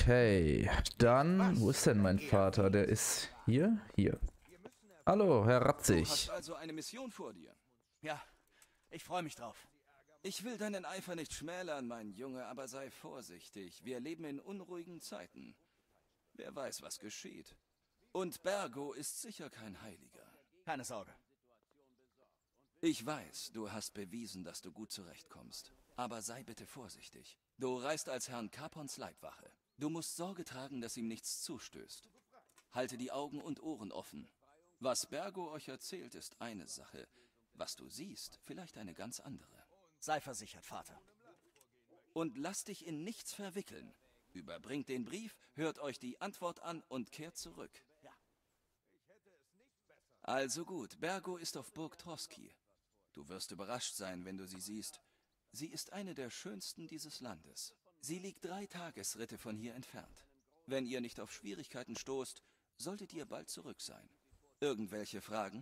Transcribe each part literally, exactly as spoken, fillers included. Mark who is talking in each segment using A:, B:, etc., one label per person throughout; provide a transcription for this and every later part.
A: Okay, dann, wo ist denn mein Vater? Der ist hier? Hier. Hallo, Herr
B: Du
A: Ratzig.
B: hast also eine Mission vor dir.
C: Ja, ich freue mich drauf.
B: Ich will deinen Eifer nicht schmälern, mein Junge, aber sei vorsichtig. Wir leben in unruhigen Zeiten. Wer weiß, was geschieht. Und Bergo ist sicher kein Heiliger.
C: Keine Sorge.
B: Ich weiß, du hast bewiesen, dass du gut zurechtkommst. Aber sei bitte vorsichtig. Du reist als Herrn Capons Leibwache. Du musst Sorge tragen, dass ihm nichts zustößt. Halte die Augen und Ohren offen. Was Bergo euch erzählt, ist eine Sache. Was du siehst, vielleicht eine ganz andere.
C: Sei versichert, Vater.
B: Und lass dich in nichts verwickeln. Überbringt den Brief, hört euch die Antwort an und kehrt zurück.
C: Ja.
B: Also gut, Bergo ist auf Burg Troski. Du wirst überrascht sein, wenn du sie siehst. Sie ist eine der schönsten dieses Landes. Sie liegt drei Tagesritte von hier entfernt. Wenn ihr nicht auf Schwierigkeiten stoßt, solltet ihr bald zurück sein. Irgendwelche Fragen?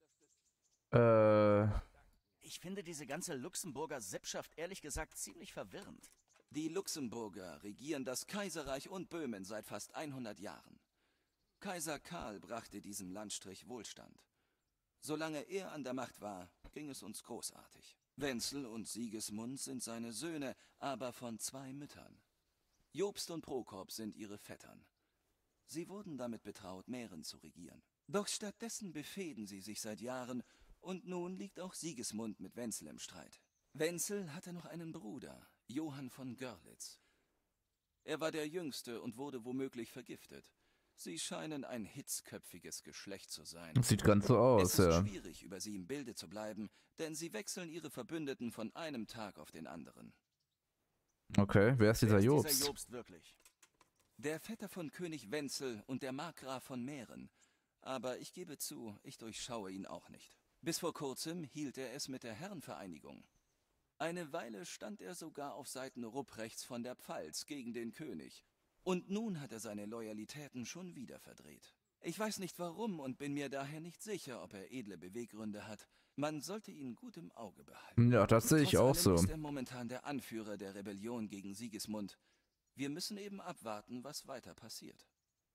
A: Äh,
C: Ich finde diese ganze Luxemburger Sippschaft ehrlich gesagt ziemlich verwirrend.
B: Die Luxemburger regieren das Kaiserreich und Böhmen seit fast hundert Jahren. Kaiser Karl brachte diesem Landstrich Wohlstand. Solange er an der Macht war, ging es uns großartig. Wenzel und Sigismund sind seine Söhne, aber von zwei Müttern. Jobst und Prokop sind ihre Vettern. Sie wurden damit betraut, Mähren zu regieren. Doch stattdessen befehden sie sich seit Jahren und nun liegt auch Sigismund mit Wenzel im Streit. Wenzel hatte noch einen Bruder, Johann von Görlitz. Er war der Jüngste und wurde womöglich vergiftet. Sie scheinen ein hitzköpfiges Geschlecht zu sein.
A: das sieht ganz so aus,
B: Es ist
A: ja.
B: schwierig, über sie im Bilde zu bleiben, denn sie wechseln ihre Verbündeten von einem Tag auf den anderen.
A: Okay, wer ist dieser
C: Wer ist
A: Jobst?
C: dieser Jobst wirklich?
B: Der Vetter von König Wenzel und der Markgraf von Mähren. Aber ich gebe zu, ich durchschaue ihn auch nicht. Bis vor kurzem hielt er es mit der Herrenvereinigung. Eine Weile stand er sogar auf Seiten Rupprechts von der Pfalz gegen den König. Und nun hat er seine Loyalitäten schon wieder verdreht. Ich weiß nicht warum und bin mir daher nicht sicher, ob er edle Beweggründe hat. Man sollte ihn gut im Auge behalten.
A: Ja, das sehe ich
B: Trotz
A: auch
B: allem
A: so.
B: ist er momentan der Anführer der Rebellion gegen Sigismund. Wir müssen eben abwarten, was weiter passiert.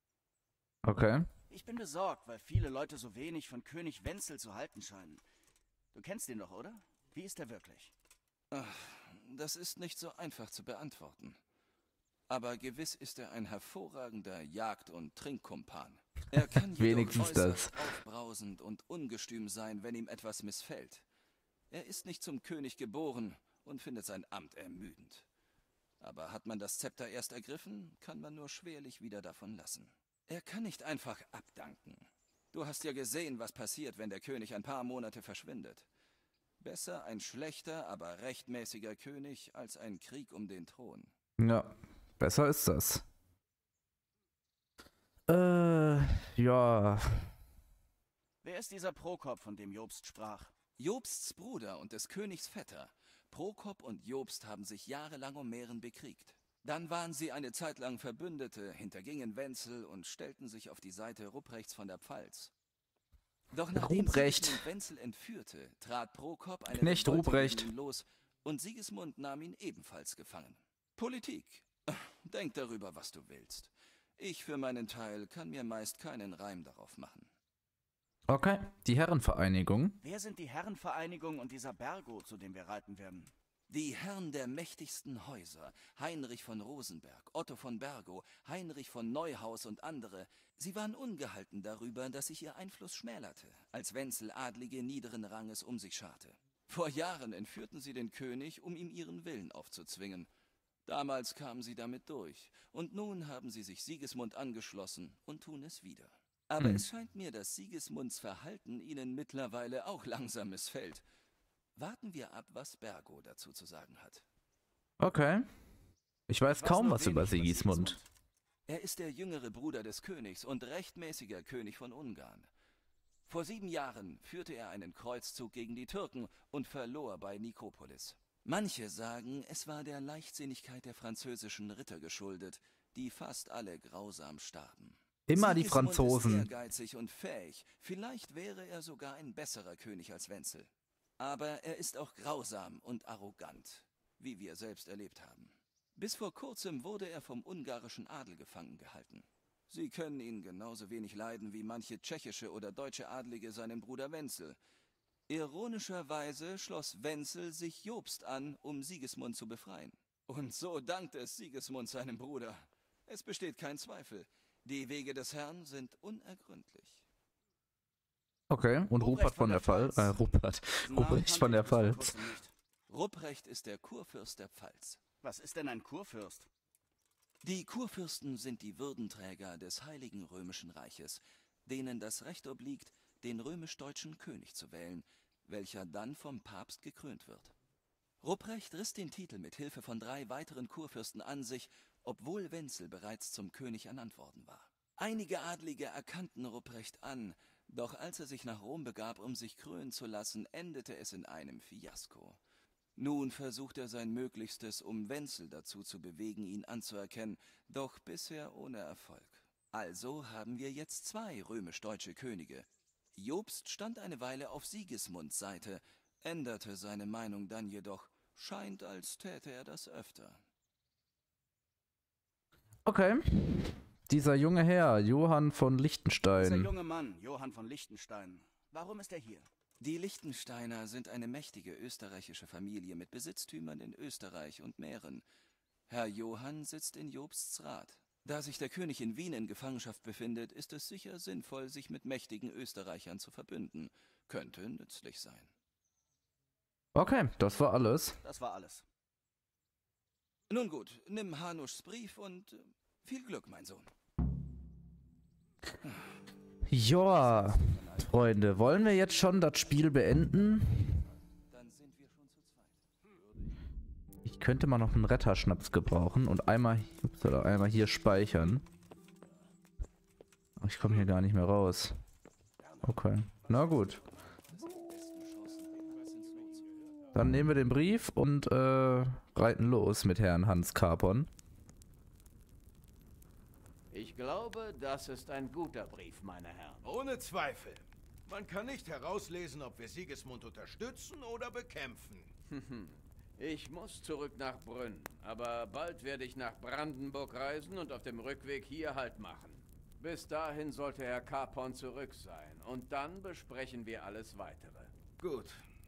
A: Okay.
C: Ich bin besorgt, weil viele Leute so wenig von König Wenzel zu halten scheinen. Du kennst ihn doch, oder? Wie ist er wirklich?
B: Ach, das ist nicht so einfach zu beantworten. Aber gewiss ist er ein hervorragender Jagd- und Trinkkumpan. Er kann jedoch
A: Wenigstens
B: äußerst
A: das.
B: aufbrausend und ungestüm sein, wenn ihm etwas missfällt. Er ist nicht zum König geboren und findet sein Amt ermüdend. Aber hat man das Zepter erst ergriffen, kann man nur schwerlich wieder davon lassen. Er kann nicht einfach abdanken. Du hast ja gesehen, was passiert, wenn der König ein paar Monate verschwindet. Besser ein schlechter, aber rechtmäßiger König als ein Krieg um den Thron.
A: Ja, besser ist das. Äh, ja.
C: Wer ist dieser Prokop, von dem Jobst sprach?
B: Jobsts Bruder und des Königs Vetter. Prokop und Jobst haben sich jahrelang um Mähren bekriegt. Dann waren sie eine Zeit lang Verbündete, hintergingen Wenzel und stellten sich auf die Seite Rupprechts von der Pfalz. Doch nachdem
A: Ruprecht.
B: Sigismund Wenzel entführte, trat Prokop eine
A: Knecht
B: Revolte
A: Ruprecht.
B: gegen ihn los und Sigismund nahm ihn ebenfalls gefangen. Politik. Denk darüber, was du willst. Ich für meinen Teil kann mir meist keinen Reim darauf machen.
A: Okay, die Herrenvereinigung.
C: Wer sind die Herrenvereinigung und dieser Bergo, zu dem wir reiten werden?
B: Die Herren der mächtigsten Häuser, Heinrich von Rosenberg, Otto von Bergo, Heinrich von Neuhaus und andere, sie waren ungehalten darüber, dass sich ihr Einfluss schmälerte, als Wenzel Adlige niederen Ranges um sich scharte. Vor Jahren entführten sie den König, um ihm ihren Willen aufzuzwingen. Damals kamen sie damit durch, und nun haben sie sich Sigismund angeschlossen und tun es wieder. Aber
A: Hm.
B: es scheint mir, dass Sigismunds Verhalten ihnen mittlerweile auch langsam missfällt. Warten wir ab, was Bergo dazu zu sagen hat.
A: Okay. Ich weiß
C: Ich weiß
A: kaum
C: nur
A: was über
C: wenig
A: Sigismund.
B: Er ist der jüngere Bruder des Königs und rechtmäßiger König von Ungarn. Vor sieben Jahren führte er einen Kreuzzug gegen die Türken und verlor bei Nikopolis. Manche sagen, es war der Leichtsinnigkeit der französischen Ritter geschuldet, die fast alle grausam starben.
A: Immer die
B: Sigismund ist
A: Franzosen.
B: ehrgeizig und fähig. Vielleicht wäre er sogar ein besserer König als Wenzel. Aber er ist auch grausam und arrogant, wie wir selbst erlebt haben. Bis vor kurzem wurde er vom ungarischen Adel gefangen gehalten. Sie können ihn genauso wenig leiden wie manche tschechische oder deutsche Adlige seinen Bruder Wenzel. Ironischerweise schloss Wenzel sich Jobst an, um Sigismund zu befreien. Und so dankt es Sigismund seinem Bruder. Es besteht kein Zweifel. Die Wege des Herrn sind unergründlich.
A: Okay, und Rupert von der Fall, äh, Rupert, Ruprecht von der Pfalz.
B: Ruprecht ist der Kurfürst der Pfalz.
C: Was ist denn ein Kurfürst?
B: Die Kurfürsten sind die Würdenträger des Heiligen Römischen Reiches, denen das Recht obliegt, den römisch-deutschen König zu wählen, welcher dann vom Papst gekrönt wird. Ruprecht riss den Titel mit Hilfe von drei weiteren Kurfürsten an sich, obwohl Wenzel bereits zum König ernannt worden war. Einige Adlige erkannten Ruprecht an, doch als er sich nach Rom begab, um sich krönen zu lassen, endete es in einem Fiasko. Nun versucht er sein Möglichstes, um Wenzel dazu zu bewegen, ihn anzuerkennen, doch bisher ohne Erfolg. Also haben wir jetzt zwei römisch-deutsche Könige. Jobst stand eine Weile auf Sigismunds Seite, änderte seine Meinung dann jedoch, scheint, als täte er das öfter.
A: Okay. Dieser junge Herr, Johann von Liechtenstein.
C: Dieser junge Mann, Johann von Liechtenstein. Warum ist er hier?
B: Die Liechtensteiner sind eine mächtige österreichische Familie mit Besitztümern in Österreich und Mähren. Herr Johann sitzt in Jobsts Rat. Da sich der König in Wien in Gefangenschaft befindet, ist es sicher sinnvoll, sich mit mächtigen Österreichern zu verbünden. Könnte nützlich sein.
A: Okay, das war alles.
C: Das war alles.
B: Nun gut, nimm Hanuschs Brief und äh, viel Glück, mein Sohn.
A: Joa, Freunde, wollen wir jetzt schon das Spiel beenden?
B: Dann sind wir schon zu zweit.
A: Ich könnte mal noch einen Retterschnaps gebrauchen und einmal, ups, oder einmal hier speichern. Aber ich komme hier gar nicht mehr raus. Okay, na gut. Dann nehmen wir den Brief und äh, reiten los mit Herrn Hans Capon.
D: Ich glaube, das ist ein guter Brief, meine Herren.
E: Ohne Zweifel. Man kann nicht herauslesen, ob wir Sigismund unterstützen oder bekämpfen.
D: Ich muss zurück nach Brünn, aber bald werde ich nach Brandenburg reisen und auf dem Rückweg hier Halt machen. Bis dahin sollte Herr Capon zurück sein und dann besprechen wir alles Weitere.
E: Gut.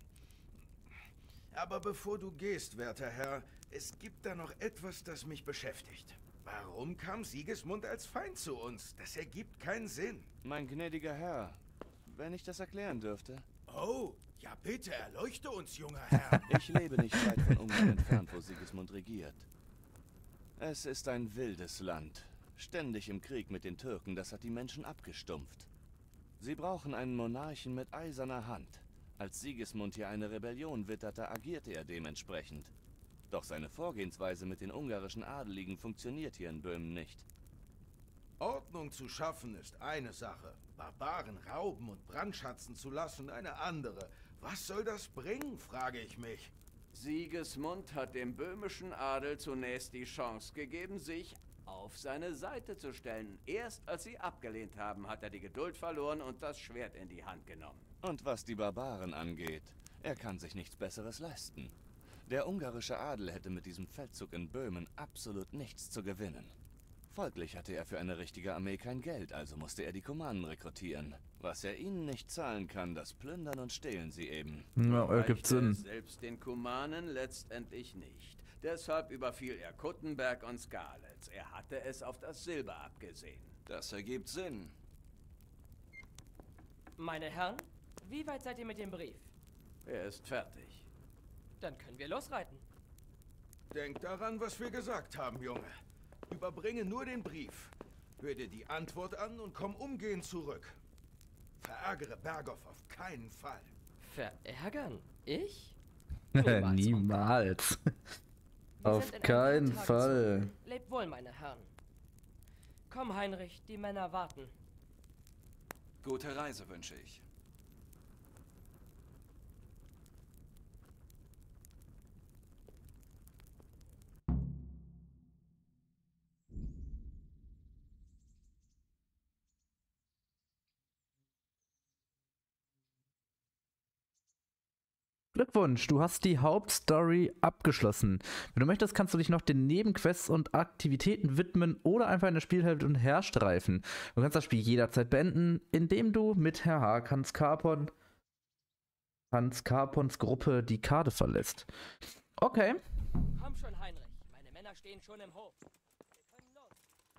E: Aber bevor du gehst, werter Herr, es gibt da noch etwas, das mich beschäftigt. Warum kam Sigismund als Feind zu uns? Das ergibt keinen Sinn.
F: Mein gnädiger Herr, wenn ich das erklären dürfte.
E: Oh, ja bitte, erleuchte uns, junger Herr.
F: Ich lebe nicht weit von Ungarn entfernt, wo Sigismund regiert. Es ist ein wildes Land. Ständig im Krieg mit den Türken, das hat die Menschen abgestumpft. Sie brauchen einen Monarchen mit eiserner Hand. Als Sigismund hier eine Rebellion witterte, agierte er dementsprechend. Doch seine Vorgehensweise mit den ungarischen Adeligen funktioniert hier in Böhmen nicht.
E: Ordnung zu schaffen ist eine Sache. Barbaren rauben und brandschatzen zu lassen eine andere. Was soll das bringen, frage ich mich.
D: Sigismund hat dem böhmischen Adel zunächst die Chance gegeben, sich auf seine Seite zu stellen. Erst als sie abgelehnt haben, hat er die Geduld verloren und das Schwert in die Hand genommen.
F: Und was die Barbaren angeht, er kann sich nichts Besseres leisten. Der ungarische Adel hätte mit diesem Feldzug in Böhmen absolut nichts zu gewinnen. Folglich hatte er für eine richtige Armee kein Geld, also musste er die Kumanen rekrutieren. Was er ihnen nicht zahlen kann, das plündern und stehlen sie eben.
A: Ja, ergibt
D: Reichte
A: Sinn.
D: es selbst den Kumanen letztendlich nicht. Deshalb überfiel er Kuttenberg und Skalitz. Er hatte es auf das Silber abgesehen.
B: Das ergibt Sinn.
G: Meine Herren, wie weit seid ihr mit dem Brief?
D: Er ist fertig.
G: Dann können wir losreiten.
E: Denk daran, was wir gesagt haben, Junge. Überbringe nur den Brief. Hör dir die Antwort an und komm umgehend zurück. Verärgere Berghoff auf keinen Fall.
G: Verärgern? Ich? Niemals,
A: Niemals.
G: Wir
A: Auf
G: sind in ein
A: keinen
G: paar Tagen
A: Fall.
G: zurück. Lebt wohl, meine Herren. Komm, Heinrich, die Männer warten.
B: Gute Reise wünsche ich.
A: Glückwunsch, du hast die Hauptstory abgeschlossen. Wenn du möchtest, kannst du dich noch den Nebenquests und Aktivitäten widmen oder einfach in der Spielwelt und herstreifen. Du kannst das Spiel jederzeit beenden, indem du mit Herr Haag Hans Capon, Hans Capons Gruppe die Karte verlässt. Okay.
G: Komm schon, Heinrich. Meine Männer stehen schon im Hof. Wir können los.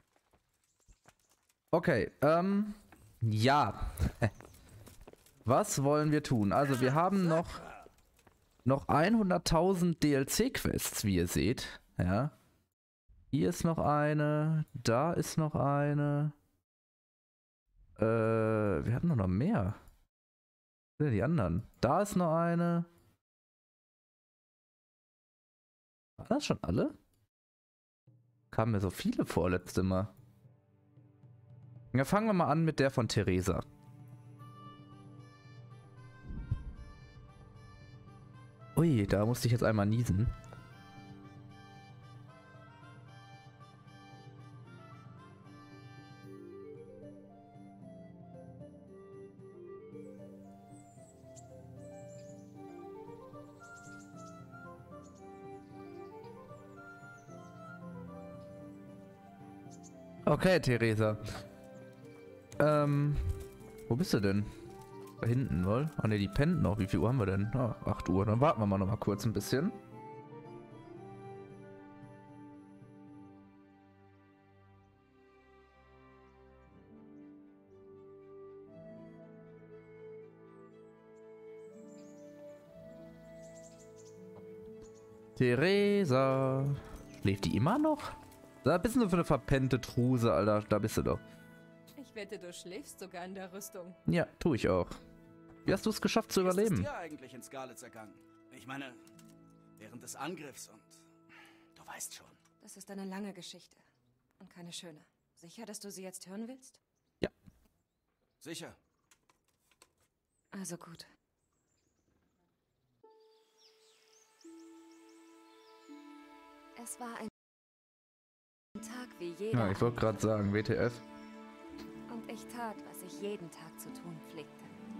A: Okay, ähm, ja. Was wollen wir tun? Also wir haben noch noch hunderttausend D L C-Quests, wie ihr seht. Ja. Hier ist noch eine, da ist noch eine. Äh, wir hatten noch mehr. Was sind denn die anderen? Da ist noch eine. War das schon alle? Kamen mir so viele vor letzte Mal. Ja, fangen wir mal an mit der von Theresa. Ui, da musste ich jetzt einmal niesen. Okay, Theresa. Ähm, wo bist du denn? Da hinten, wohl? Ah ne, die pennt noch. Wie viel Uhr haben wir denn? Ah, acht Uhr. Dann warten wir mal noch mal kurz ein bisschen. Theresa. Schläft die immer noch? Da bist du für eine verpennte Truse, Alter. Da bist du doch.
H: Ich wette, du schläfst sogar in der Rüstung.
A: Ja, tue ich auch. Wie hast du es geschafft zu überleben?
C: Wie ist es dir eigentlich in Scarlets ergangen? Ich meine, während des Angriffs und... Du weißt schon.
H: Das ist eine lange Geschichte. Und keine schöne. Sicher, dass du sie jetzt hören willst?
A: Ja.
C: Sicher.
H: Also gut. Es war ein Tag wie jeder.
A: Ja, ich wollte gerade sagen, W T F.
H: Und ich tat, was ich jeden Tag zu tun pflegte.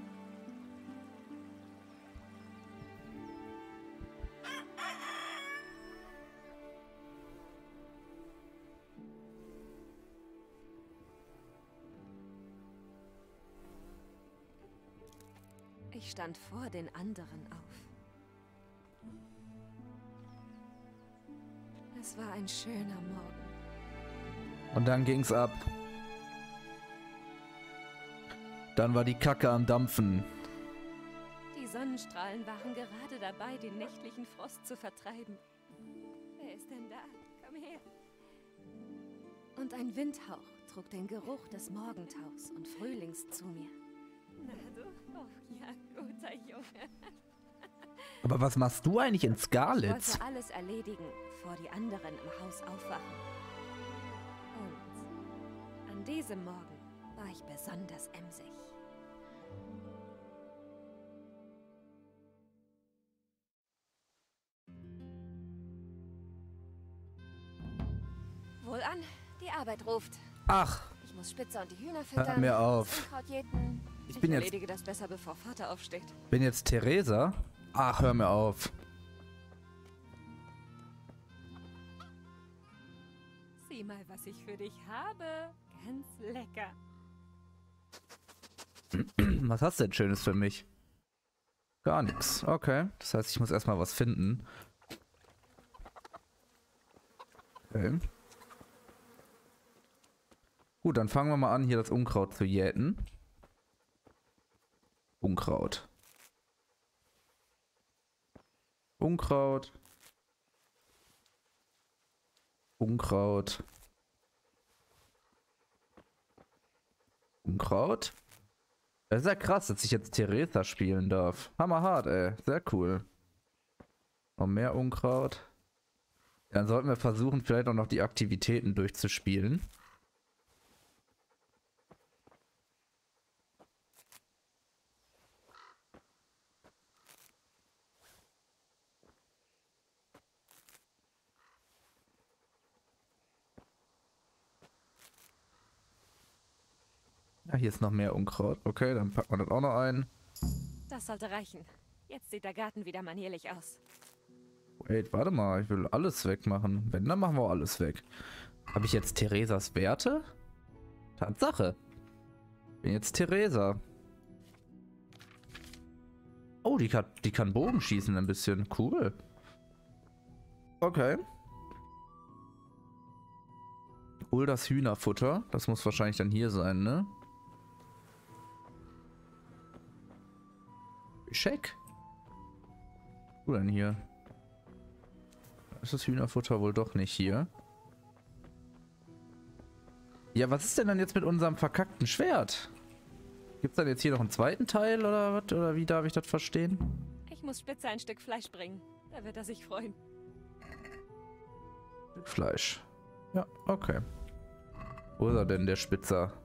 H: Ich stand vor den anderen auf. Es war ein schöner Morgen.
A: Und dann ging's ab. Dann war die Kacke am Dampfen.
H: Die Sonnenstrahlen waren gerade dabei, den nächtlichen Frost zu vertreiben. Wer ist denn da? Komm her. Und ein Windhauch trug den Geruch des Morgentaus und Frühlings zu mir. Na du? Oh ja, guter Junge.
A: Aber was machst du eigentlich in
H: Ich
A: Scarlets?
H: wollte alles erledigen, bevor die anderen im Haus aufwachen. Und an diesem Morgen war ich besonders emsig. Wohlan, die Arbeit ruft.
A: Ach,
H: Ich muss Spitzer und die Hühner füttern.
A: hör mir auf.
H: Unkraut jäten.
A: Ich
H: Ich
A: bin jetzt,
H: erledige das besser, bevor Vater aufsteht.
A: bin jetzt Theresa. Ach, hör mir auf.
H: Sieh mal, was ich für dich habe. Ganz lecker.
A: Was hast du denn Schönes für mich? Gar nichts. Okay. Das heißt, ich muss erstmal was finden. Okay. Gut, dann fangen wir mal an, hier das Unkraut zu jäten. Unkraut. Unkraut. Unkraut. Unkraut. Das ist ja krass, dass ich jetzt Theresa spielen darf. Hammerhart, ey. Sehr cool. Noch mehr Unkraut. Dann sollten wir versuchen, vielleicht auch noch die Aktivitäten durchzuspielen. Ja, hier ist noch mehr Unkraut. Okay, dann packt man das auch noch ein.
H: Das sollte reichen. Jetzt sieht der Garten wieder manierlich aus.
A: Wait, warte mal, ich will alles wegmachen. Wenn, dann machen wir alles weg. Habe ich jetzt Theresas Werte? Tatsache. Bin jetzt Theresa. Oh, die kann, die kann Bogen schießen ein bisschen. Cool. Okay. Hol das Hühnerfutter. Das muss wahrscheinlich dann hier sein, ne? Check. Wo denn hier? Ist das Hühnerfutter wohl doch nicht hier? Ja, was ist denn dann jetzt mit unserem verkackten Schwert? Gibt's dann jetzt hier noch einen zweiten Teil oder was? Oder wie darf ich das verstehen?
H: Ich muss Spitze ein Stück Fleisch bringen. Da wird er sich freuen.
A: Fleisch. Ja, okay. Wo ist er denn, der Spitzer?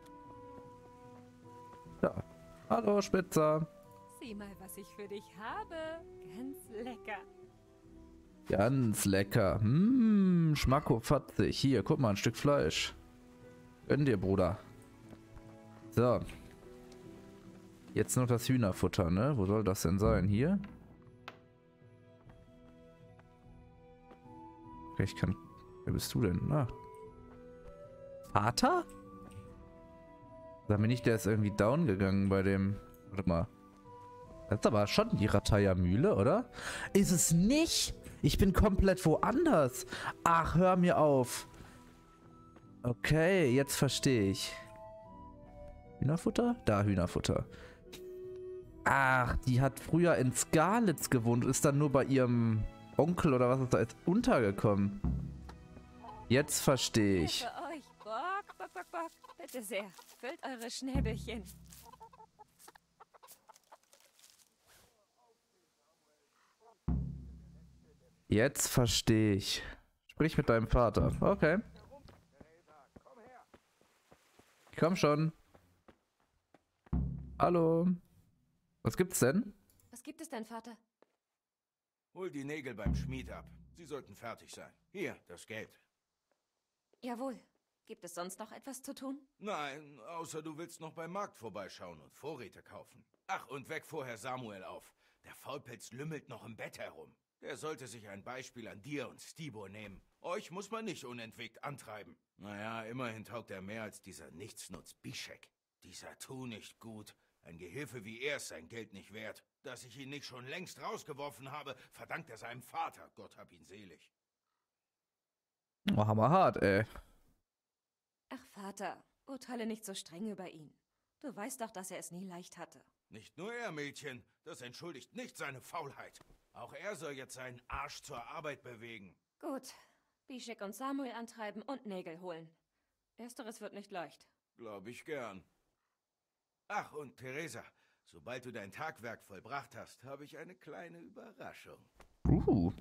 A: Da. Hallo, Spitzer.
H: Sieh mal, was ich für dich habe. Ganz lecker.
A: Ganz lecker. Mmm, schmackofatzig. Hier, guck mal, ein Stück Fleisch. Gönn dir, Bruder. So. Jetzt noch das Hühnerfutter, ne? Wo soll das denn sein? Hier? Okay, ich kann... Wer bist du denn? Ah. Vater? Sag mir nicht, der ist irgendwie down gegangen bei dem... Warte mal. Das ist aber schon die Rataya Mühle, oder? Ist es nicht? Ich bin komplett woanders. Ach, hör mir auf. Okay, jetzt verstehe ich. Hühnerfutter? Da, Hühnerfutter. Ach, die hat früher in Skalitz gewohnt, ist dann nur bei ihrem Onkel oder was ist da ist untergekommen. Jetzt verstehe ich.
H: Für euch. Bock, bock, bock, bock. Bitte sehr. Füllt eure Schnäbelchen.
A: Jetzt verstehe ich. Sprich mit deinem Vater. Okay. Komm schon. Hallo. Was gibt's denn?
H: Was gibt es denn, Vater?
E: Hol die Nägel beim Schmied ab. Sie sollten fertig sein. Hier, das Geld.
H: Jawohl. Gibt es sonst noch etwas zu tun?
E: Nein, außer du willst noch beim Markt vorbeischauen und Vorräte kaufen. Ach, und weck vorher Samuel auf. Der Faulpelz lümmelt noch im Bett herum. Der sollte sich ein Beispiel an dir und Stibor nehmen. Euch muss man nicht unentwegt antreiben. Naja, immerhin taugt er mehr als dieser Nichtsnutz Bischek. Dieser Tu nicht gut. Ein Gehilfe wie er ist sein Geld nicht wert. Dass ich ihn nicht schon längst rausgeworfen habe, verdankt er seinem Vater. Gott hab ihn selig.
A: Oh, hammerhart, ey.
H: Ach, Vater, urteile nicht so streng über ihn. Du weißt doch, dass er es nie leicht hatte.
E: Nicht nur er, Mädchen. Das entschuldigt nicht seine Faulheit. Auch er soll jetzt seinen Arsch zur Arbeit bewegen.
H: Gut. Bischek und Samuel antreiben und Nägel holen. Ersteres wird nicht leicht.
E: Glaub ich gern. Ach, und Theresa, sobald du dein Tagwerk vollbracht hast, habe ich eine kleine Überraschung.
A: Uh.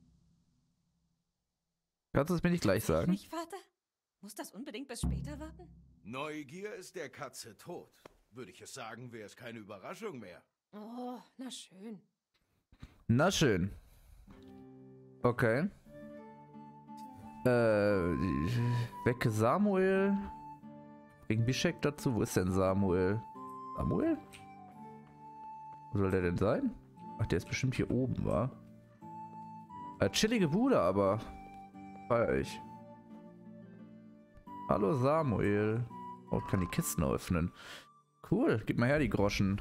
A: Kannst du es mir nicht gleich sagen?
H: Nicht, Vater? Muss das unbedingt bis später warten?
E: Neugier ist der Katze tot. Würde ich es sagen, wäre es keine Überraschung mehr.
H: Oh, na schön.
A: Na schön. Okay. Äh, wecke Samuel. Wegen Bischek dazu. Wo ist denn Samuel? Samuel? Wo soll der denn sein? Ach, der ist bestimmt hier oben, wa? Äh, chillige Bude, aber. Feier ich. Hallo Samuel. Oh, ich kann die Kisten öffnen. Cool, gib mal her die Groschen.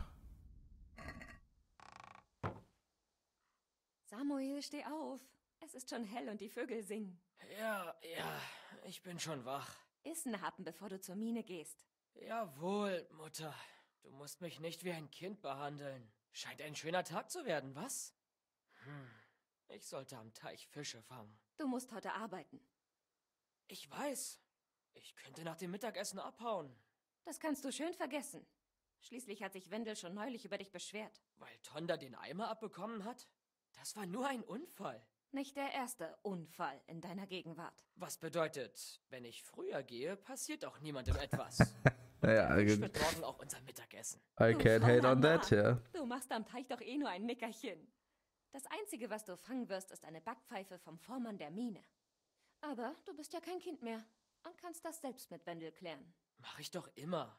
H: Samuel, steh auf. Es ist schon hell und die Vögel singen.
G: Ja, ja, ich bin schon wach.
H: Essen haben, bevor du zur Mine gehst.
G: Jawohl, Mutter. Du musst mich nicht wie ein Kind behandeln. Scheint ein schöner Tag zu werden, was? Hm, ich sollte am Teich Fische fangen.
H: Du musst heute arbeiten.
G: Ich weiß. Ich könnte nach dem Mittagessen abhauen.
H: Das kannst du schön vergessen. Schließlich hat sich Wendel schon neulich über dich beschwert.
G: Weil Tonda den Eimer abbekommen hat? Das war nur ein Unfall.
H: Nicht der erste Unfall in deiner Gegenwart.
G: Was bedeutet, wenn ich früher gehe, passiert auch niemandem etwas.
A: Naja,
G: Ich wird morgen auch unser Mittagessen.
A: I
H: Du
A: can't hate on
H: fauler
A: that, ja.
H: Mann. Du machst am Teich doch eh nur ein Nickerchen. Das Einzige, was du fangen wirst, ist eine Backpfeife vom Vormann der Mine. Aber du bist ja kein Kind mehr und kannst das selbst mit Wendel klären.
G: Mach ich doch immer.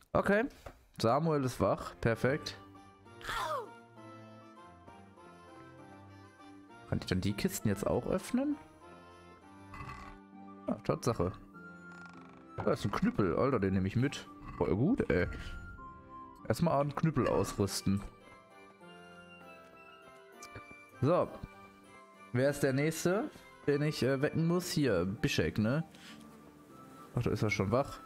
A: Okay. Samuel ist wach. Perfekt. Kann ich dann die Kisten jetzt auch öffnen? Ja, Tatsache. Da ist ein Knüppel. Alter, den nehme ich mit. Voll gut, ey. Erstmal einen Knüppel ausrüsten. So. Wer ist der Nächste, den ich äh, wecken muss? Hier, Bischek, ne? Ach, da ist er schon wach.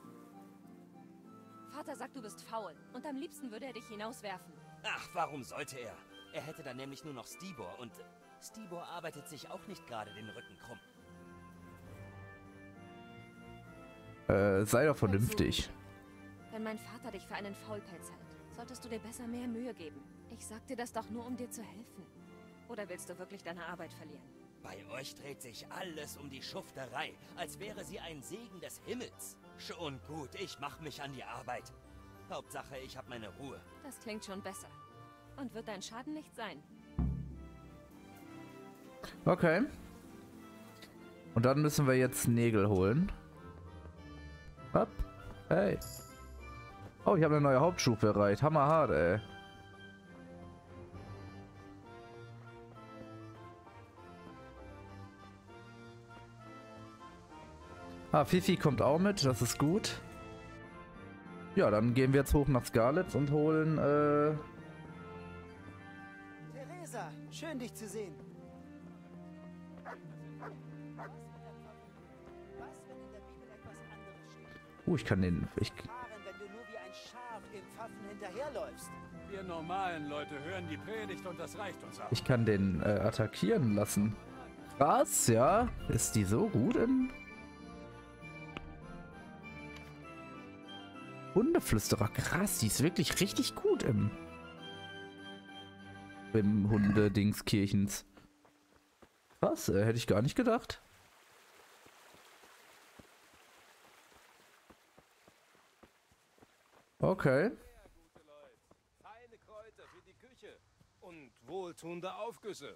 H: Vater sagt, du bist faul. Und am liebsten würde er dich hinauswerfen.
I: Ach, warum sollte er? Er hätte dann nämlich nur noch Stibor und Stibor arbeitet sich auch nicht gerade den Rücken krumm.
A: Äh, sei doch vernünftig.
H: Wenn mein Vater dich für einen Faulpelz hält, solltest du dir besser mehr Mühe geben. Ich sag dir das doch nur, um dir zu helfen. Oder willst du wirklich deine Arbeit verlieren?
I: Bei euch dreht sich alles um die Schufterei, als wäre sie ein Segen des Himmels. Schon gut, ich mach mich an die Arbeit. Hauptsache, ich hab meine Ruhe.
H: Das klingt schon besser. Und wird dein Schaden nicht sein.
A: Okay. Und dann müssen wir jetzt Nägel holen. Hopp. Hey. Oh, ich habe eine neue Hauptstufe erreicht. Hammerhart, ey. Ah, Fifi kommt auch mit, das ist gut. Ja, dann gehen wir jetzt hoch nach Scarlet und holen, äh...
J: Theresa, schön dich zu sehen. Was, wenn in der Bibel etwas anderes steht?
A: Uh, ich kann den... Ich,
J: Wenn du nur wie ein Schaf dem Pfaffen hinterherläufst.
D: Wir normalen Leute hören die Predigt und das reicht uns auch.
A: ich kann den äh, attackieren lassen. Krass, ja. Ist die so gut im... Hundeflüsterer, krass, die ist wirklich richtig gut im... im Hunde-Dingskirchens. Krass, äh, hätte ich gar nicht gedacht. Okay.
K: Feine Kräuter für die Küche und wohltuende Aufgüsse.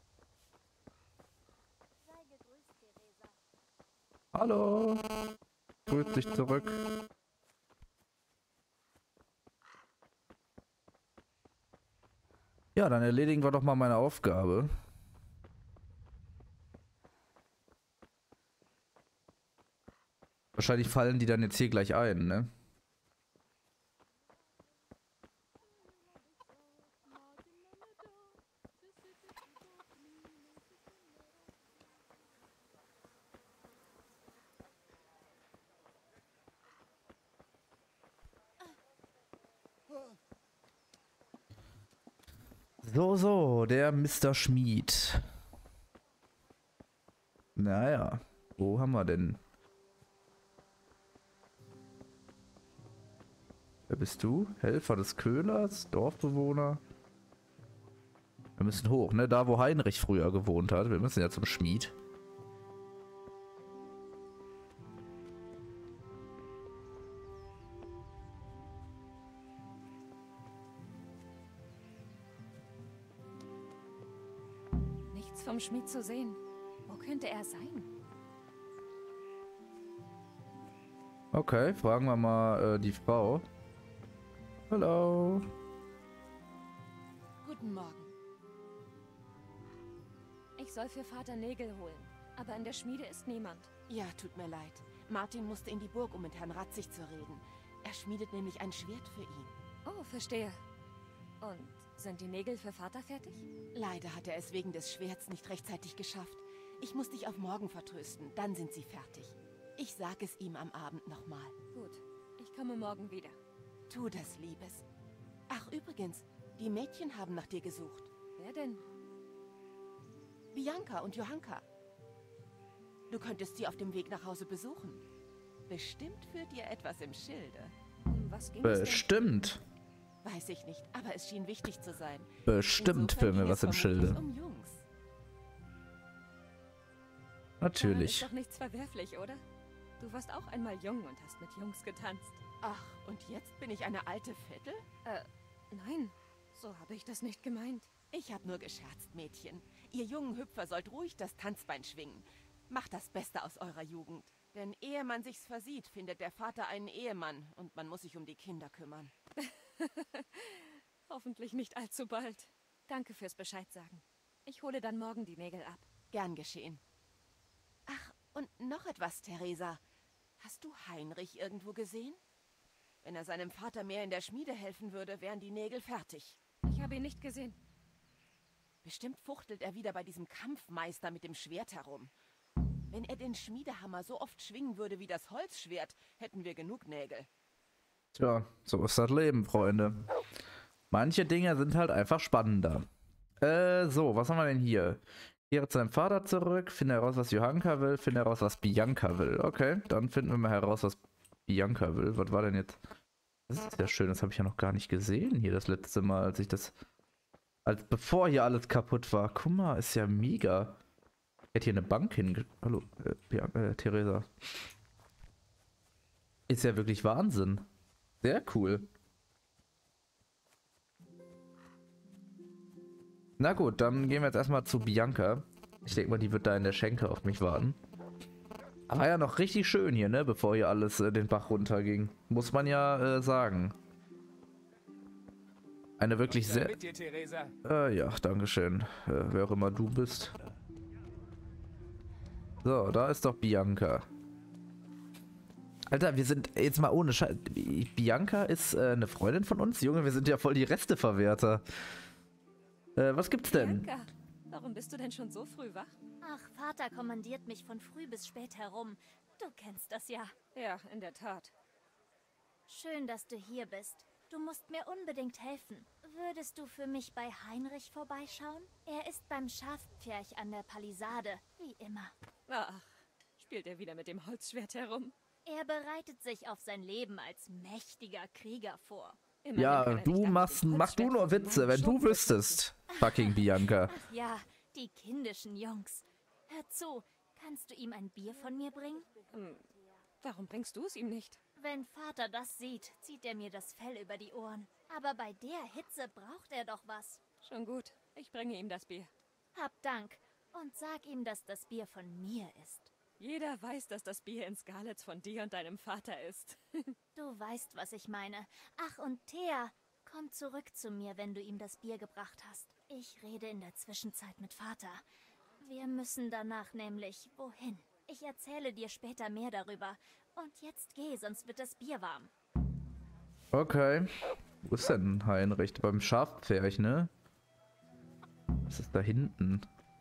A: Hallo. Grüß dich zurück. Ja, dann erledigen wir doch mal meine Aufgabe. Wahrscheinlich fallen die dann jetzt hier gleich ein, ne? So, so, der Mister Schmied. Naja, wo haben wir denn? Wer bist du? Helfer des Köhlers? Dorfbewohner? Wir müssen hoch, ne? Da, wo Heinrich früher gewohnt hat. Wir müssen ja zum Schmied.
H: Vom Schmied zu sehen. Wo könnte er sein?
A: Okay, fragen wir mal äh, die Frau. Hallo.
H: Guten Morgen. Ich soll für Vater Nägel holen, aber in der Schmiede ist niemand.
L: Ja, tut mir leid. Martin musste in die Burg, um mit Herrn Ratzig zu reden. Er schmiedet nämlich ein Schwert für ihn.
H: Oh, verstehe. Und sind die Nägel für Vater fertig?
L: Leider hat er es wegen des Schwerts nicht rechtzeitig geschafft. Ich muss dich auf morgen vertrösten, dann sind sie fertig. Ich sag es ihm am Abend nochmal.
H: Gut, ich komme morgen wieder.
L: Tu das, Liebes. Ach, übrigens, die Mädchen haben nach dir gesucht.
H: Wer denn?
L: Bianca und Johanka. Du könntest sie auf dem Weg nach Hause besuchen. Bestimmt führt ihr etwas im Schilde.
H: Um was ging
A: Bestimmt.
H: es denn?
L: Weiß ich nicht, aber es schien wichtig zu sein.
A: Bestimmt führen wir was im Schilde.
L: Um Jungs.
A: Natürlich.
H: Daran ist doch nichts verwerflich, oder? Du warst auch einmal jung und hast mit Jungs getanzt.
L: Ach, und jetzt bin ich eine alte Vettel?
H: Äh, nein, so habe ich das nicht gemeint.
L: Ich habe nur gescherzt, Mädchen. Ihr jungen Hüpfer sollt ruhig das Tanzbein schwingen. Macht das Beste aus eurer Jugend. Denn ehe man sich's versieht, findet der Vater einen Ehemann und man muss sich um die Kinder kümmern.
H: Hoffentlich nicht allzu bald. Danke fürs Bescheid sagen. Ich hole dann morgen die Nägel ab.
L: Gern geschehen. Ach, und noch etwas, Theresa. Hast du Heinrich irgendwo gesehen? Wenn er seinem Vater mehr in der Schmiede helfen würde, wären die Nägel fertig.
H: Ich habe ihn nicht gesehen.
L: Bestimmt fuchtelt er wieder bei diesem Kampfmeister mit dem Schwert herum. Wenn er den Schmiedehammer so oft schwingen würde wie das Holzschwert, hätten wir genug Nägel.
A: Tja, so ist das Leben, Freunde. Manche Dinge sind halt einfach spannender. Äh, so, was haben wir denn hier? Kehre zu seinem Vater zurück, finde heraus, was Johanka will, finde heraus, was Bianca will. Okay, dann finden wir mal heraus, was Bianca will. Was war denn jetzt? Das ist ja schön, das habe ich ja noch gar nicht gesehen hier das letzte Mal, als ich das... Als bevor hier alles kaputt war. Guck mal, ist ja mega. Ich hätte hier eine Bank hinge... Hallo, äh, Bianca, äh, Theresa. Ist ja wirklich Wahnsinn. Sehr cool. Na gut, dann gehen wir jetzt erstmal zu Bianca. Ich denke mal, die wird da in der Schenke auf mich warten. War ja noch richtig schön hier, ne? Bevor hier alles äh, den Bach runterging. Muss man ja äh, sagen. Eine wirklich sehr...
K: Mit dir, Theresa.
A: Äh, ja, dankeschön. Äh, wer auch immer du bist. So, da ist doch Bianca. Alter, wir sind jetzt mal ohne Scheiß. Bianca ist äh, eine Freundin von uns? Junge, wir sind ja voll die Resteverwerter. Äh, was gibt's denn?
H: Bianca, warum bist du denn schon so früh wach?
M: Ach, Vater kommandiert mich von früh bis spät herum. Du kennst das ja.
H: Ja, in der Tat.
M: Schön, dass du hier bist. Du musst mir unbedingt helfen. Würdest du für mich bei Heinrich vorbeischauen? Er ist beim Schafpferch an der Palisade, wie immer.
H: Ach, spielt er wieder mit dem Holzschwert herum?
M: Er bereitet sich auf sein Leben als mächtiger Krieger vor.
H: Immerhin
A: Ja, du machst, mach du nur Witze, wenn du wüsstest. Fucking Bianca.
M: Ach ja, die kindischen Jungs. Hör zu, kannst du ihm ein Bier von mir bringen?
H: Hm, warum bringst du es ihm nicht?
M: Wenn Vater das sieht, zieht er mir das Fell über die Ohren. Aber bei der Hitze braucht er doch was.
H: Schon gut, ich bringe ihm das Bier.
M: Hab Dank und sag ihm, dass das Bier von mir ist.
H: Jeder weiß, dass das Bier in Scarlets von dir und deinem Vater ist.
M: Du weißt, was ich meine. Ach, und Thea, komm zurück zu mir, wenn du ihm das Bier gebracht hast. Ich rede in der Zwischenzeit mit Vater. Wir müssen danach nämlich wohin. Ich erzähle dir später mehr darüber. Und jetzt geh, sonst wird das Bier warm.
A: Okay. Wo ist denn Heinrich? Beim Schafpferch, ne? Was ist da hinten?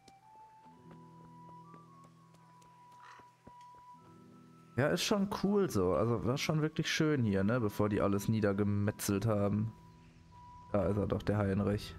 A: Ja, ist schon cool so. Also war schon wirklich schön hier, ne? Bevor die alles niedergemetzelt haben. Da ist er doch, der Heinrich.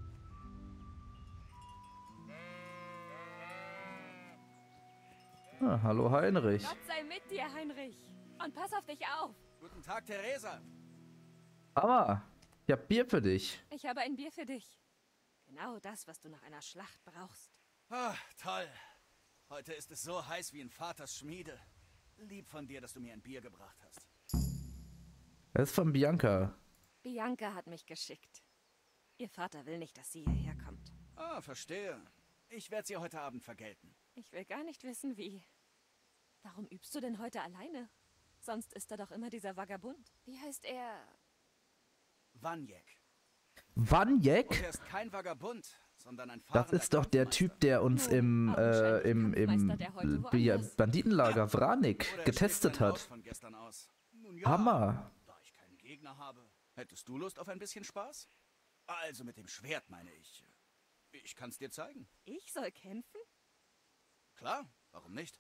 A: Ah, hallo Heinrich.
H: Gott sei mit dir, Heinrich. Und pass auf dich auf.
C: Guten Tag, Theresa.
A: Aber, ich hab Bier für dich.
H: Ich habe ein Bier für dich. Genau das, was du nach einer Schlacht brauchst.
C: Ah, toll. Heute ist es so heiß wie in Vaters Schmiede. Lieb von dir, dass du mir ein Bier gebracht hast.
A: Das ist von Bianca.
H: Bianca hat mich geschickt. Ihr Vater will nicht, dass sie hierher kommt.
C: Ah, verstehe. Ich werde sie heute Abend vergelten.
H: Ich will gar nicht wissen, wie. Warum übst du denn heute alleine? Sonst ist da doch immer dieser Vagabund. Wie heißt er?
C: Vanjek.
A: Vanjek?
C: Und er ist kein Vagabund, sondern ein
A: Das ist doch der Typ, der uns im, äh, im, im Bi- Banditenlager Vranik getestet hat.
C: Nun ja,
A: Hammer.
C: Da ich keinen Gegner habe, hättest du Lust auf ein bisschen Spaß? Also mit dem Schwert, meine ich. Ich kann's dir zeigen.
H: Ich soll kämpfen?
C: Klar, warum nicht?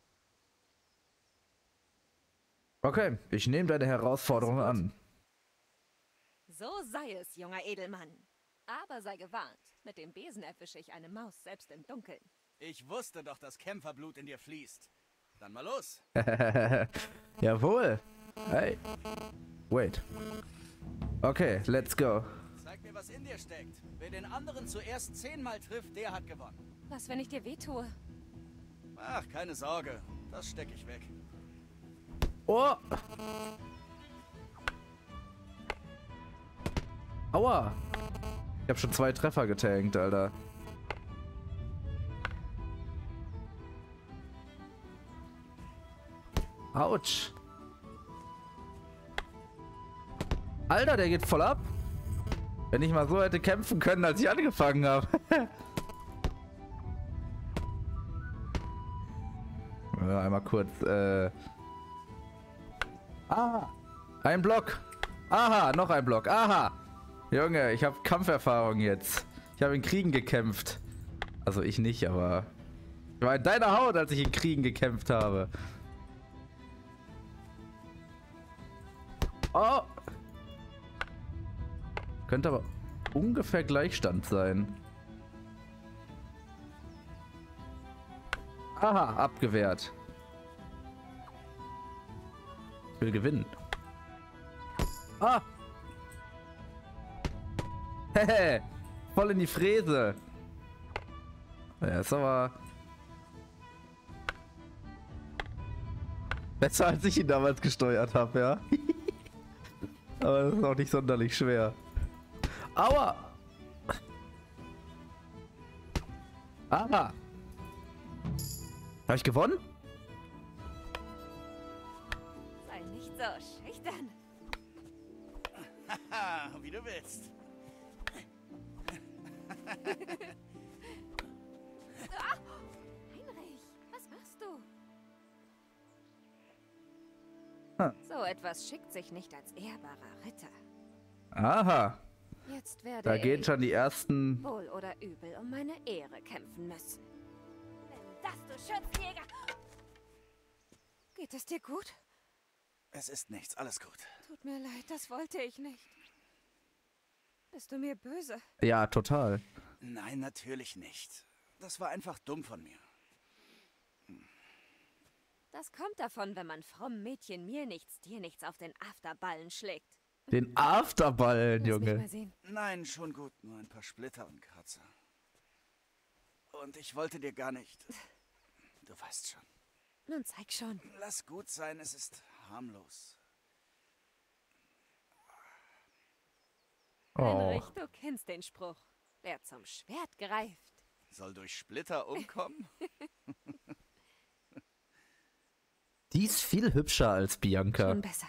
A: Okay, ich nehme deine Herausforderung an.
H: So sei es, junger Edelmann. Aber sei gewarnt, mit dem Besen erwische ich eine Maus, selbst im Dunkeln.
C: Ich wusste doch, dass Kämpferblut in dir fließt. Dann mal los.
A: Jawohl. Hey. Wait. Okay, let's go.
C: Zeig mir, was in dir steckt. Wer den anderen zuerst zehnmal trifft, der hat gewonnen.
H: Was, wenn ich dir wehtue?
C: Ach, keine Sorge. Das stecke ich weg.
A: Oh! Aua! Ich habe schon zwei Treffer getankt, Alter. Autsch. Alter, der geht voll ab. Wenn ich mal so hätte kämpfen können, als ich angefangen habe. Einmal kurz, äh... Ah! Ein Block! Aha, noch ein Block. Aha! Junge, ich habe Kampferfahrung jetzt. Ich habe in Kriegen gekämpft. Also ich nicht, aber... Ich war in deiner Haut, als ich in Kriegen gekämpft habe. Oh! Könnte aber ungefähr Gleichstand sein. Aha, abgewehrt. Ich will gewinnen. Ah! Hehe! Voll in die Fräse. Ja, ist aber... besser als ich ihn damals gesteuert habe, ja. Aber das ist auch nicht sonderlich schwer. Aua! Aha! Habe ich gewonnen?
H: Sei nicht so schüchtern.
C: Haha, wie du willst.
H: Ah, Heinrich, was machst du?
A: Hm.
H: So etwas schickt sich nicht als ehrbarer Ritter.
A: Aha.
H: Jetzt werde
A: Da gehen
H: ich
A: schon die ersten...
H: wohl oder übel um meine Ehre kämpfen müssen. Nimm das, du Schützjäger! Geht es dir gut?
C: Es ist nichts, alles gut.
H: Tut mir leid, das wollte ich nicht. Bist du mir böse?
A: Ja, total.
C: Nein, natürlich nicht. Das war einfach dumm von mir.
H: Das kommt davon, wenn man frommen Mädchen mir nichts, dir nichts auf den Afterballen schlägt.
A: Den Afterballen,
H: Lass mich
A: Junge.
H: mal sehen.
C: Nein, schon gut. Nur ein paar Splitter und Kratzer. Und ich wollte dir gar nicht... Du weißt schon.
H: Nun zeig schon.
C: Lass gut sein, es ist harmlos.
A: Oh.
H: Heinrich, du kennst den Spruch. Wer zum Schwert greift.
C: Soll durch Splitter umkommen?
A: Die ist viel hübscher als Bianca.
H: Schon besser.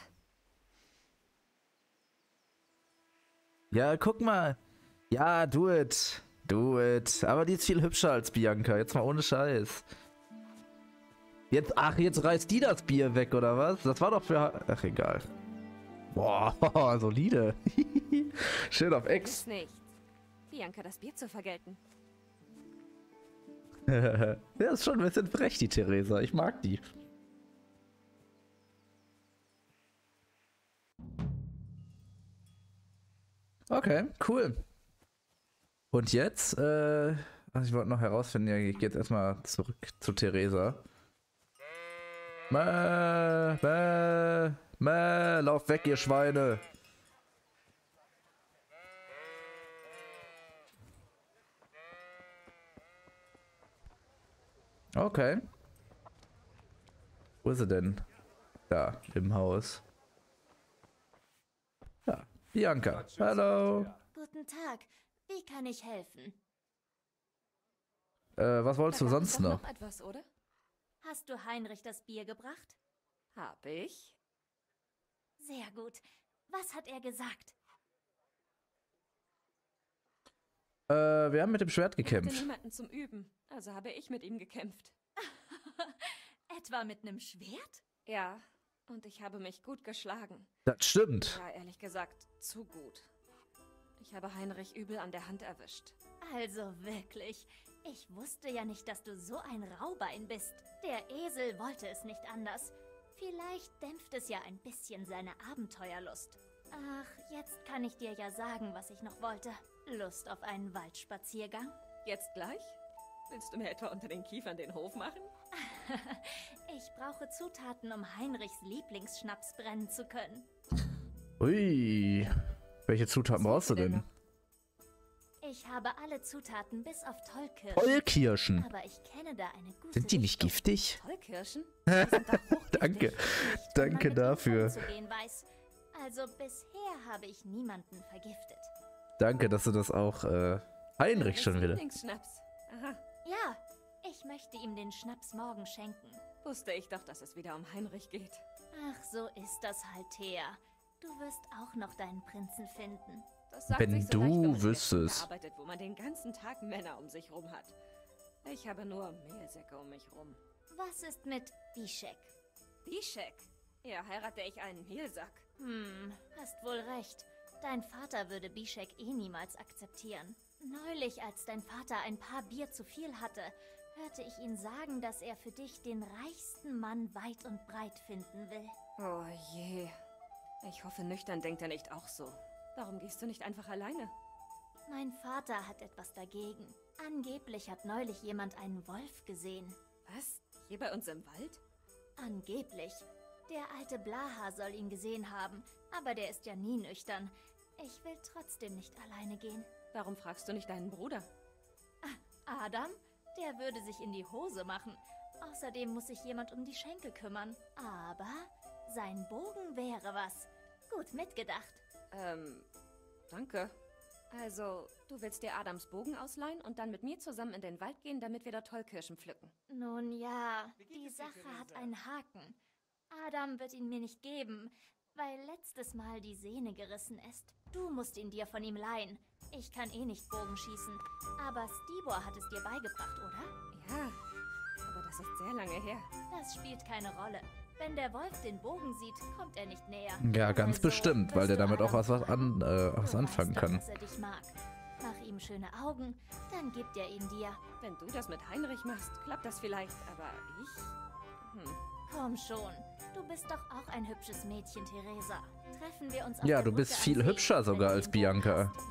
A: Ja, guck mal. Ja, do it. Do it. Aber die ist viel hübscher als Bianca. Jetzt mal ohne Scheiß. Jetzt, ach, jetzt reißt die das Bier weg, oder was? Das war doch für... Ach, egal. Boah, solide. Schön auf Ex.
H: Ist nicht. Bianca das Bier zu vergelten.
A: Ja, ist schon ein bisschen frech, die Theresa. Ich mag die. Okay, cool. Und jetzt, äh, also ich wollte noch herausfinden, ja, ich gehe jetzt erstmal zurück zu Theresa. Mäh, mäh, mäh, lauf weg, ihr Schweine. Okay. Wo ist sie denn? Da, im Haus. Ja, Bianca. Hallo.
M: Guten Tag. Wie kann ich helfen?
A: Äh, was wolltest du sonst noch?
H: noch etwas, oder?
M: Hast du Heinrich das Bier gebracht?
H: Hab ich.
M: Sehr gut. Was hat er gesagt?
A: Äh, wir haben mit dem Schwert
H: Ich hatte
A: gekämpft.
H: niemanden zum Üben, also habe ich mit ihm gekämpft.
M: Etwa mit einem Schwert?
H: Ja, und ich habe mich gut geschlagen.
A: Das stimmt.
H: Ja, ehrlich gesagt, zu gut. Ich habe Heinrich übel an der Hand erwischt.
M: Also wirklich. Ich wusste ja nicht, dass du so ein Raubein bist. Der Esel wollte es nicht anders. Vielleicht dämpft es ja ein bisschen seine Abenteuerlust. Ach, jetzt kann ich dir ja sagen, was ich noch wollte. Lust auf einen Waldspaziergang?
H: Jetzt gleich? Willst du mir etwa unter den Kiefern den Hof machen?
M: Ich brauche Zutaten, um Heinrichs Lieblingsschnaps brennen zu können.
A: Ui. Welche Zutaten brauchst du denn?
M: Ich habe alle Zutaten bis auf Tollkirschen.
A: Tollkirschen?
M: Aber ich kenne da eine gute
A: Sind die nicht
M: Richtung.
A: giftig?
H: Tollkirschen?
A: Danke. Danke dafür.
M: Umzugehen weiß. Also bisher habe ich niemanden vergiftet.
A: Danke, dass du das auch, äh, Heinrich schon wieder.
H: Lieblingsschnaps. Aha.
M: Ja, ich möchte ihm den Schnaps morgen schenken.
H: Wusste ich doch, dass es wieder um Heinrich geht.
M: Ach, so ist das halt, Thea. Du wirst auch noch deinen Prinzen finden.
H: Das sagt
A: Wenn
H: sich so
A: du
H: leicht, wenn man in der
A: wüsstest.
H: Schule arbeitet, wo man den ganzen Tag Männer um sich rum hat. Ich habe nur Mehlsäcke um mich rum.
M: Was ist mit Bishek?
H: Bishek? Ja, heirate ich einen Mehlsack.
M: Hm, hast wohl recht. Dein Vater würde Bishek eh niemals akzeptieren. Neulich, als dein Vater ein paar Bier zu viel hatte, hörte ich ihn sagen, dass er für dich den reichsten Mann weit und breit finden will.
H: Oh je. Ich hoffe, nüchtern denkt er nicht auch so. Warum gehst du nicht einfach alleine?
M: Mein Vater hat etwas dagegen. Angeblich hat neulich jemand einen Wolf gesehen.
H: Was? Hier bei uns im Wald?
M: Angeblich. Der alte Blaha soll ihn gesehen haben, aber der ist ja nie nüchtern. Ich will trotzdem nicht alleine gehen.
H: Warum fragst du nicht deinen Bruder?
M: Ah, Adam? Der würde sich in die Hose machen. Außerdem muss sich jemand um die Schenkel kümmern. Aber sein Bogen wäre was. Gut mitgedacht.
H: Ähm, danke. Also, du willst dir Adams Bogen ausleihen und dann mit mir zusammen in den Wald gehen, damit wir da Tollkirschen pflücken?
M: Nun ja, die Sache hat einen Haken. Adam wird ihn mir nicht geben, weil letztes Mal die Sehne gerissen ist. Du musst ihn dir von ihm leihen. Ich kann eh nicht Bogen schießen, aber Stibor hat es dir beigebracht, oder?
H: Ja, aber das ist sehr lange her.
M: Das spielt keine Rolle. Wenn der Wolf den Bogen sieht, kommt er nicht näher.
A: Ja, ganz
M: Also
A: bestimmt, weil der
M: wirst du
A: damit auch was, was, an, äh, was
M: Du
A: anfangen
M: weißt doch,
A: kann.
M: dass er dich mag. Mach ihm schöne Augen, dann gibt er ihn dir.
H: Wenn du das mit Heinrich machst, klappt das vielleicht, aber ich... Hm.
M: Komm schon, du bist doch auch ein hübsches Mädchen, Theresa. Treffen wir uns auf
A: Ja,
M: der
A: du bist
M: Brücke
A: viel
M: am See,
A: hübscher
M: wenn
A: sogar
M: du
A: als
M: den Bogen
A: Bianca.
M: hast,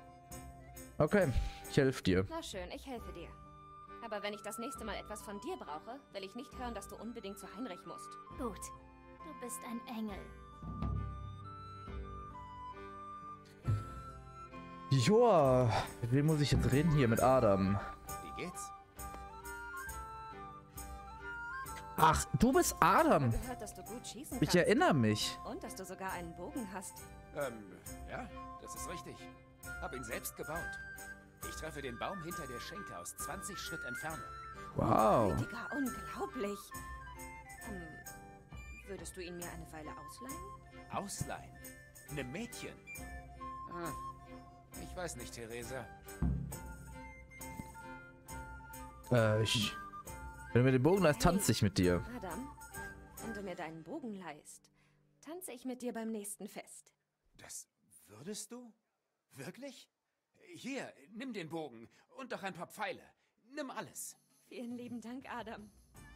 M: ja?
A: Okay, ich helfe dir.
H: Na schön, ich helfe dir. Aber wenn ich das nächste Mal etwas von dir brauche, will ich nicht hören, dass du unbedingt zu Heinrich musst.
M: Gut, du bist ein Engel.
A: Joa, mit wem muss ich jetzt reden hier? Mit Adam.
C: Wie geht's?
A: Ach, du bist Adam.
H: Ich habe gehört, dass du gut schießen
A: Ich
H: kannst.
A: erinnere mich.
H: Und dass du sogar einen Bogen hast.
C: Ähm, ja, das ist richtig. Hab ihn selbst gebaut. Ich treffe den Baum hinter der Schenke aus zwanzig Schritt Entfernung.
A: Wow.
H: Rüdiger, unglaublich. Ähm, würdest du ihn mir eine Weile ausleihen?
C: Ausleihen? Einem Mädchen? Ah, ich weiß nicht, Theresa.
A: Äh, ich... Wenn du mir den Bogen leihst, tanze ich mit dir.
H: Adam, wenn du mir deinen Bogen leihst, tanze ich mit dir beim nächsten Fest.
C: Das würdest du? Wirklich? Hier, nimm den Bogen und doch ein paar Pfeile. Nimm alles.
H: Vielen lieben Dank, Adam.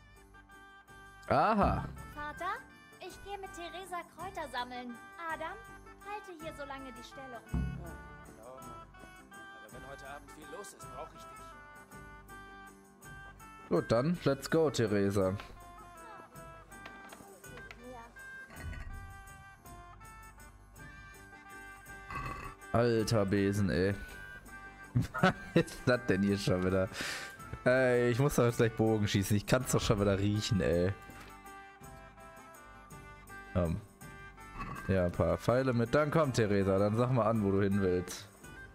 A: Aha.
M: Vater, ich gehe mit Theresa Kräuter sammeln. Adam, halte hier so lange die Stellung.
C: Genau. Aber wenn heute Abend viel los ist, brauche ich dich.
A: Gut, dann let's go, Theresa. Alter Besen, ey. Was ist das denn hier schon wieder? Ey, ich muss doch jetzt gleich Bogen schießen. Ich kann es doch schon wieder riechen, ey. Um. Ja, ein paar Pfeile mit. Dann komm, Theresa, dann sag mal an, wo du hin willst.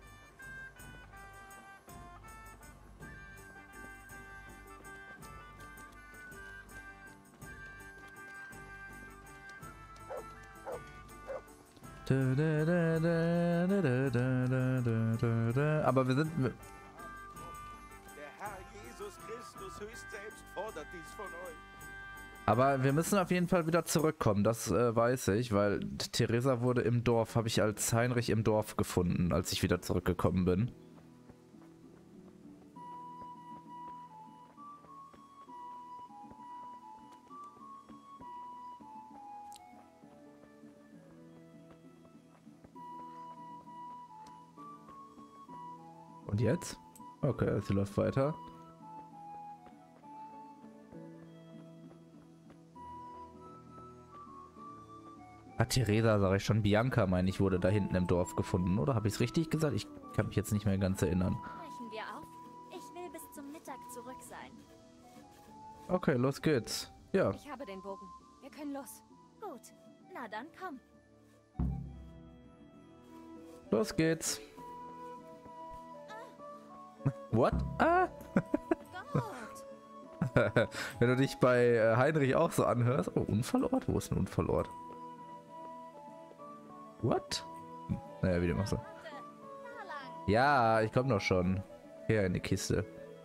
A: Aber wir sind...
E: Der Herr Jesus Christus höchst selbst fordert dies von euch.
A: Aber wir müssen auf jeden Fall wieder zurückkommen, das äh, weiß ich, weil Theresa wurde im Dorf, habe ich als Heinrich im Dorf gefunden, als ich wieder zurückgekommen bin. Und jetzt? Okay, sie läuft weiter. Ah, Theresa, sage ich schon. Bianca, meine ich, wurde da hinten im Dorf gefunden, oder? Habe ich es richtig gesagt? Ich kann mich jetzt nicht mehr ganz erinnern.
M: Brechen wir auf. Ich will bis zum Mittag zurück sein.
A: Okay, los geht's. Ja.
H: Ich habe den Bogen. Wir können los.
M: Gut, na dann komm.
A: Los geht's. What? Ah!
M: Gott!
A: Wenn du dich bei äh, Heinrich auch so anhörst. Oh, Unfallort? Wo ist ein Unfallort? What? Hm, naja, wie dem auch so. Ja, ich komme doch schon. Her in die Kiste.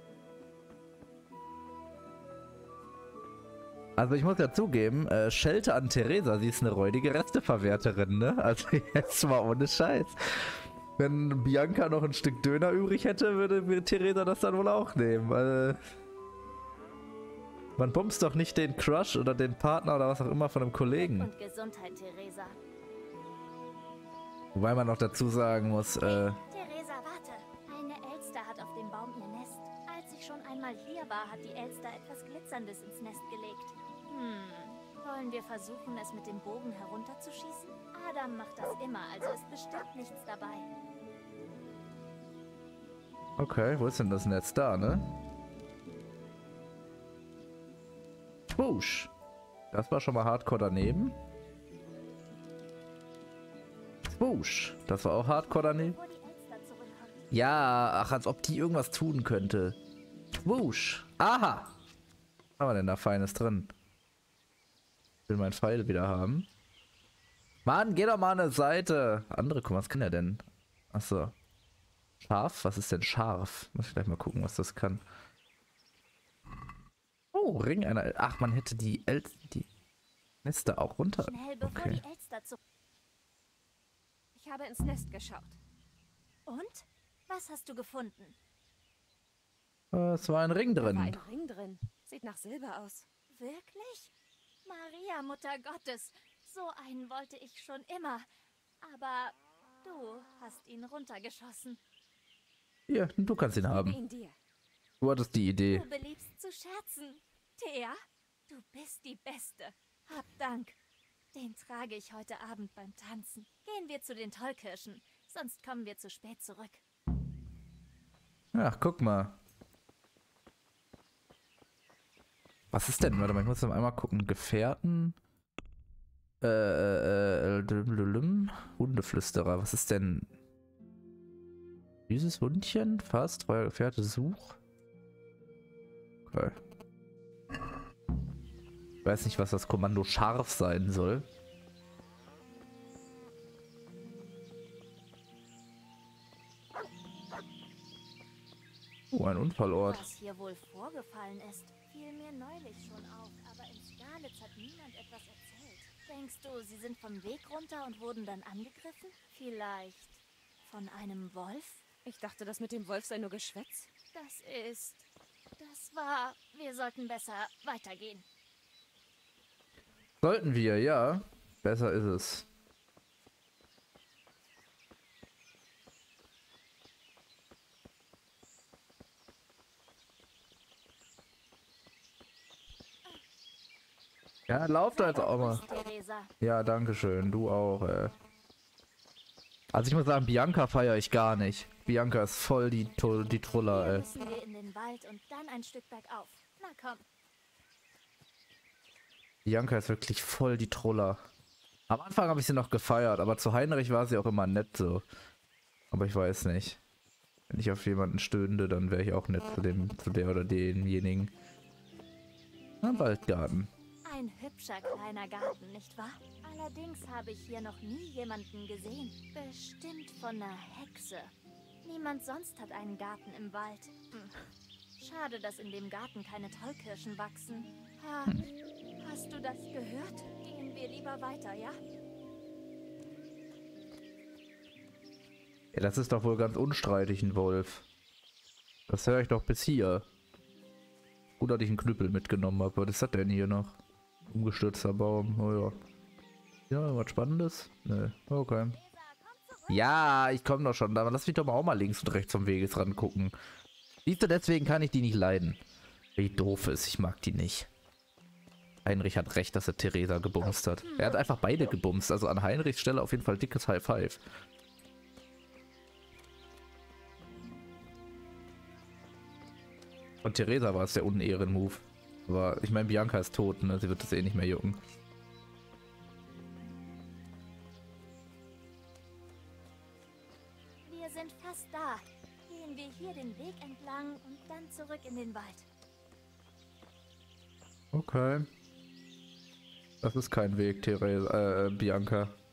A: Also ich muss ja zugeben, äh, Schelte an Theresa, sie ist eine räudige Resteverwerterin, ne? Also jetzt mal ohne Scheiß. Wenn Bianca noch ein Stück Döner übrig hätte, würde Theresa das dann wohl auch nehmen. Weil man bumst doch nicht den Crush oder den Partner oder was auch immer von einem Kollegen.
M: Und Gesundheit, Theresa.
A: Wobei man noch dazu sagen muss, äh...
M: Theresa, warte. Eine Elster hat auf dem Baum ihr Nest. Als ich schon einmal hier war, hat die Elster etwas Glitzerndes ins Nest gelegt. Hm, wollen wir versuchen, es mit dem Bogen herunterzuschießen? Adam macht das immer, also ist bestimmt nichts dabei.
A: Okay, wo ist denn das Netz? Da, ne? Swoosh. Das war schon mal hardcore daneben. Swoosh. Das war auch hardcore daneben. Ja, ach, als ob die irgendwas tun könnte. Swoosh. Aha. Was haben wir denn da Feines drin? Ich will meinen Pfeil wieder haben. Mann, geh doch mal an eine Seite. Andere, guck mal, was kann der denn? Achso. Scharf? Was ist denn scharf? Muss ich gleich mal gucken, was das kann. Oh, Ring einer. Ach, man hätte die El die Nester auch runter.
M: Schnell, bevor
A: Okay.
M: die Elster zu...
H: Ich habe ins Nest geschaut.
M: Und? Was hast du gefunden?
A: Es war ein Ring
H: Da war
A: drin.
H: ein Ring drin. Sieht nach Silber aus.
M: Wirklich? Maria, Mutter Gottes, so einen wollte ich schon immer. Aber du hast ihn runtergeschossen.
A: Hier, du kannst ihn
H: Gebe
A: haben.
H: ihn dir.
A: Du hattest die Idee.
M: Du beliebst zu scherzen. Thea, du bist die Beste. Hab Dank. Den trage ich heute Abend beim Tanzen. Gehen wir zu den Tollkirschen, sonst kommen wir zu spät zurück.
A: Ach, guck mal. Was ist denn? Warte mal, ich muss noch einmal gucken. Gefährten. Äh, äh, äh, Hundeflüsterer. Was ist denn? Dieses Hundchen? Fast. Treuer Gefährte, Such. Okay. Ich weiß nicht, was das Kommando scharf sein soll. Oh, ein Unfallort.
M: Was hier wohl vorgefallen ist, fiel mir neulich schon auf, aber in Skalitz hat niemand etwas erzählt. Denkst du, sie sind vom Weg runter und wurden dann angegriffen? Vielleicht von einem Wolf?
H: Ich dachte, das mit dem Wolf sei nur Geschwätz.
M: Das ist... Das war... Wir sollten besser weitergehen.
A: Sollten wir, ja. Besser ist es. Ja, lauf da jetzt auch mal.
M: Theresa.
A: Ja, danke schön. Du auch, ey. Also ich muss sagen, Bianca feiere ich gar nicht. Bianca ist voll die, Tull- die Truller,
M: Hier
A: ey.
M: müssen wir in den Wald und dann ein Stück bergauf. Na komm.
A: Bianca ist wirklich voll die Truller. Am Anfang habe ich sie noch gefeiert, aber zu Heinrich war sie auch immer nett so. Aber ich weiß nicht. Wenn ich auf jemanden stünde, dann wäre ich auch nett zu dem, zu der oder demjenigen. Na, Waldgarten.
M: Ein hübscher kleiner Garten, nicht wahr? Allerdings habe ich hier noch nie jemanden gesehen. Bestimmt von einer Hexe. Niemand sonst hat einen Garten im Wald. Hm. Schade, dass in dem Garten keine Tollkirschen wachsen. Ha, hast du das gehört? Gehen wir lieber weiter, ja?
A: Ja, das ist doch wohl ganz unstreitig, ein Wolf. Das höre ich doch bis hier. Gut, dass ich einen Knüppel mitgenommen habe. Was ist das denn hier noch? Umgestürzter Baum. Oh ja. Ja, was Spannendes? Ne, okay. Ja, ich komme doch schon. Aber lass mich doch mal auch mal links und rechts vom Wegesrand gucken. Siehst du, deswegen kann ich die nicht leiden. Wie doof ist, ich mag die nicht. Heinrich hat recht, dass er Theresa gebumst hat. Er hat einfach beide gebumst. Also an Heinrichs Stelle auf jeden Fall dickes High Five. Und Theresa war es der Unehren-Move. Aber ich meine, Bianca ist tot, ne? Sie wird das eh nicht mehr jucken.
M: Wir sind fast da. Gehen wir hier den Weg entlang und dann zurück in den Wald.
A: Okay. Das ist kein Weg, Theresa, äh, Bianca.